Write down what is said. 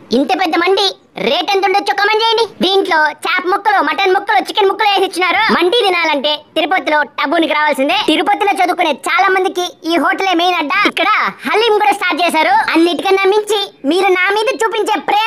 ఇంత పెద్ద మండి రేట్ ఎంత ఉండొచ్చో కమెంట్ చేయండి. దీంట్లో చాప్ ముక్కలు, మటన్ ముక్కలు, చికెన్ ముక్కలు వేసి ఇచ్చినారు. మండి తినాలంటే తిరుపతిలో టబ్బునికి రావాల్సిందే. తిరుపతిలో చదువుకునే చాలా మందికి ఈ హోటలే మెయిన్ అడ్డా. ఇక్కడ హలీం కూడా స్టార్ట్ చేశారు. అన్నిటికన్నా మించి మీరు నా మీద చూపించే ప్రేమ